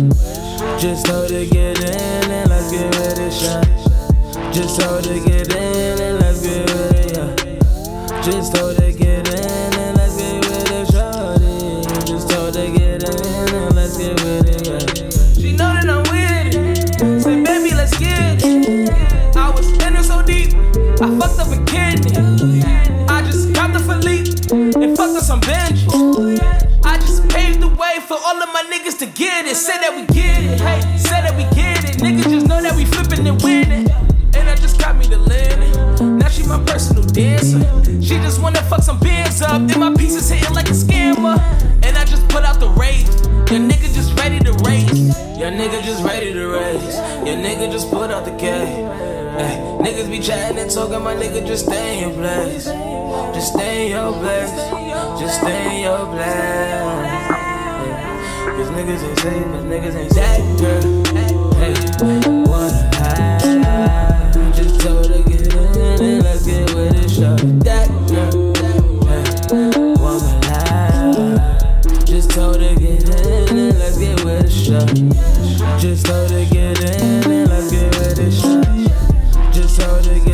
Just told her get in and let's get with it, shot. Just told her get in and let's get with it, yeah. Just told her get in and let's get with it, shorty. Just told her get in and let's get with it, yeah. She know that I'm with it. Say baby, let's get it. I was in it so deep, I fucked up a kidney. I just got the Philippe and fucked up some Benji. I just paved the way for all of my niggas to get it. Say that we get it, hey, say that we get it. Niggas just know that we flipping and winning. And I just got me the linen. Now she my personal dancer. She just wanna fuck some bands up. Then my pieces hitting like a scammer. And I just put out the rate. Your nigga just ready to race. Your nigga just ready to race. Your nigga just put out the K. Hey, niggas be chatting and talking, my nigga just stay in your place. Just stay in your place. Just stay in your place. Cause niggas ain't safe, cause niggas ain't safe, girl. Hey, wanna hide. Just told her get in and let's get with it, shot. That girl. Hey, wanna lie. Just told her get in and let's get with it, shot. Just told her get in and let's get with it, shot. Just told her get